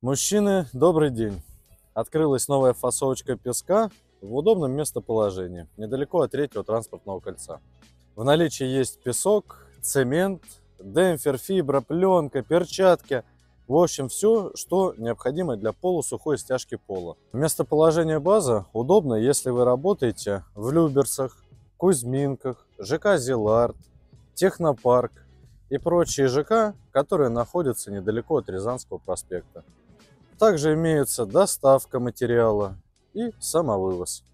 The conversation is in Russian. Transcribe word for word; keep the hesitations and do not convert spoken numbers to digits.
Мужчины, добрый день! Открылась новая фасовочка песка в удобном местоположении, недалеко от третьего транспортного кольца. В наличии есть песок, цемент, демпфер, фибра, пленка, перчатки. В общем, все, что необходимо для полусухой стяжки пола. Местоположение базы удобно, если вы работаете в Люберцах, Кузьминках, ЖК Зилард, Технопарк и прочие ЖК, которые находятся недалеко от Рязанского проспекта. Также имеется доставка материала и самовывоз.